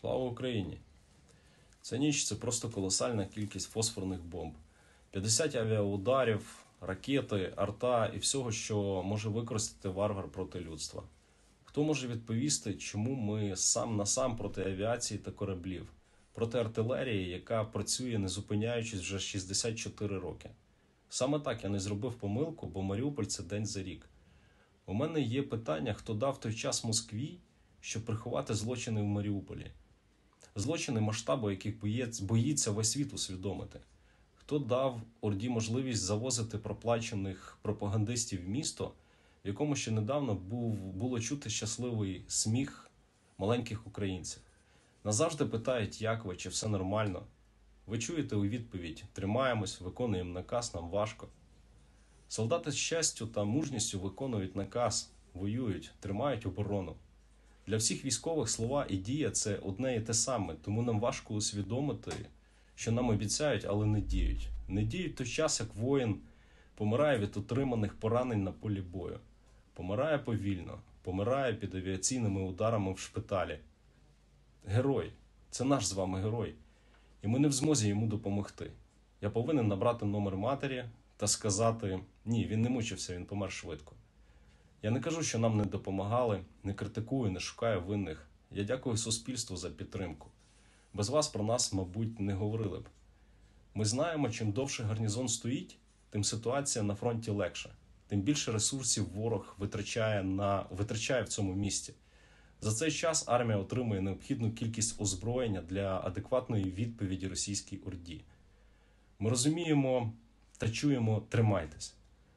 Слава Україні! Ця ніч – це просто колосальна кількість фосфорних бомб. 50 авіаударів, ракети, арта і всього, що може використати варвар проти людства. Хто може відповісти, чому ми сам на сам проти авіації та кораблів? Проти артилерії, яка працює не зупиняючись вже 64 роки. Саме так я не зробив помилку, бо Маріуполь – це день за рік. У мене є питання, хто дав той час Москві, щоб приховати злочини в Маріуполі. Злочини, масштабу яких боїться весь світ усвідомити. Хто дав Орді можливість завозити проплачених пропагандистів в місто, в якому ще недавно було чути щасливий сміх маленьких українців. Назавжди питають, як ви, чи все нормально. Ви чуєте у відповідь: тримаємось, виконуємо наказ, нам важко. Солдати з честю та мужністю виконують наказ, воюють, тримають оборону. Для всіх військових слова і дія – це одне і те саме, тому нам важко усвідомити, що нам обіцяють, але не діють. Не діють той час, як воїн помирає від отриманих поранень на полі бою. Помирає повільно, помирає під авіаційними ударами в шпиталі. Герой. Це наш з вами герой. І ми не в змозі йому допомогти. Я повинен набрати номер матері та сказати: ні, він не мучився, він помер швидко. Я не кажу, що нам не допомагали, не критикую, не шукаю винних. Я дякую суспільству за підтримку. Без вас про нас, мабуть, не говорили б. Ми знаємо, чим довше гарнізон стоїть, тим ситуація на фронті легша. Тим більше ресурсів ворог витрачає в цьому місті. За цей час армія отримує необхідну кількість озброєння для адекватної відповіді російській Орді. Ми розуміємо та чуємо: тримайтесь.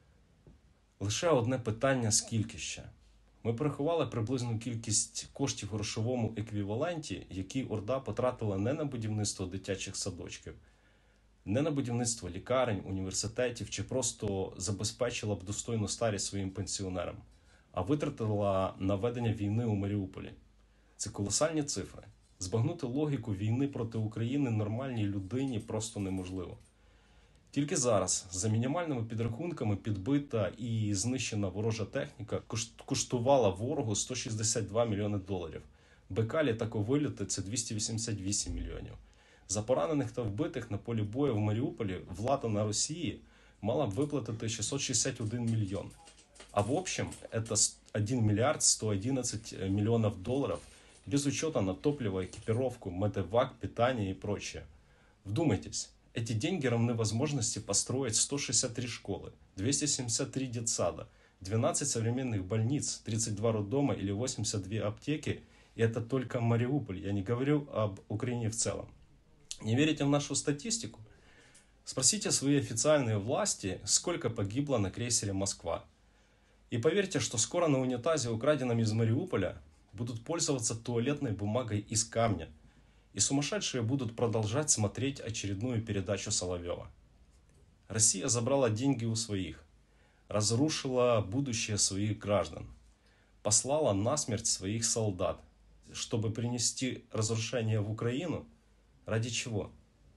Лише одне питання: скільки ще? Ми порахували приблизну кількість коштів у грошовому еквіваленті, які Орда потратила не на будівництво дитячих садочків, не на будівництво лікарень, університетів чи просто забезпечила б достойну старість своїм пенсіонерам, а витратила на ведення війни у Маріуполі. Це колосальні цифри. Збагнути логіку війни проти України нормальній людині просто неможливо. Тільки зараз, за мінімальними підрахунками, підбита і знищена ворожа техніка коштувала ворогу 162 мільйони доларів. БК літаковильоти – це 288 мільйонів. За поранених та вбитих на полі бою в Маріуполі влада на Росії мала б виплатити 661 мільйон. А в общем, это 1 миллиард 111 миллионов долларов без учета на топливо, экипировку, медевак, питание и прочее. Вдумайтесь, эти деньги равны возможности построить 163 школы, 273 детсада, 12 современных больниц, 32 роддома или 82 аптеки. И это только Мариуполь, я не говорю об Украине в целом. Не верите в нашу статистику? Спросите свои официальные власти, сколько погибло на крейсере «Москва». И поверьте, что скоро на унитазе, украденном из Мариуполя, будут пользоваться туалетной бумагой из камня. И сумасшедшие будут продолжать смотреть очередную передачу Соловьева. Россия забрала деньги у своих, разрушила будущее своих граждан, послала насмерть своих солдат, чтобы принести разрушение в Україну. Ради чого?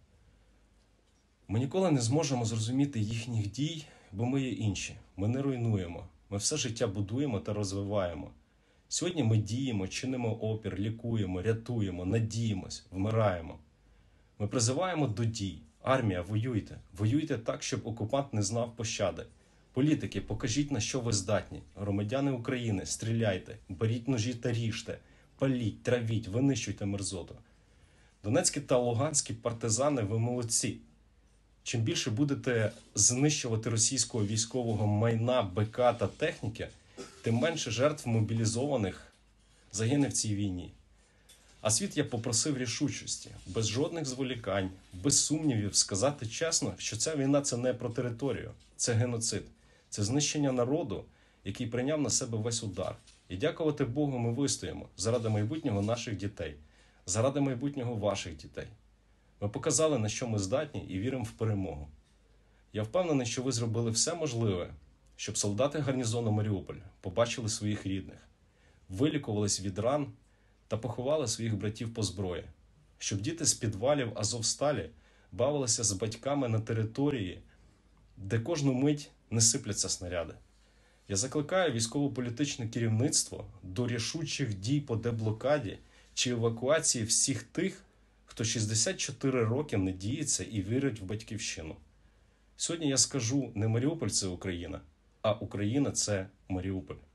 Ми ніколи не зможемо зрозуміти їхніх дій, бо ми є інші. Ми не руйнуємо. Ми все життя будуємо та розвиваємо. Сьогодні ми діємо, чинимо опір, лікуємо, рятуємо, надіємось, вмираємо. Ми призиваємо до дій. Армія, воюйте. Воюйте так, щоб окупант не знав пощади. Політики, покажіть, на що ви здатні. Громадяни України, стріляйте, беріть ножі та ріжте. Паліть, травіть, винищуйте мерзоту. Донецькі та луганські партизани, ви молодці. Чим більше будете знищувати російського військового майна, БК та техніки, тим менше жертв мобілізованих загине в цій війні. А світ я попросив рішучості, без жодних зволікань, без сумнівів сказати чесно, що ця війна – це не про територію, це геноцид, це знищення народу, який прийняв на себе весь удар. І дякувати Богу ми вистоїмо заради майбутнього наших дітей, заради майбутнього ваших дітей. Ми показали, на що ми здатні, і віримо в перемогу. Я впевнений, що ви зробили все можливе, щоб солдати гарнізону Маріуполь побачили своїх рідних, вилікувались від ран та поховали своїх братів по зброї, щоб діти з підвалів Азовсталі бавилися з батьками на території, де кожну мить не сипляться снаряди. Я закликаю військово-політичне керівництво до рішучих дій по деблокаді чи евакуації всіх тих, хто 64 роки надіється і вірить в батьківщину. Сьогодні я скажу, не Маріуполь – це Україна, а Україна – це Маріуполь.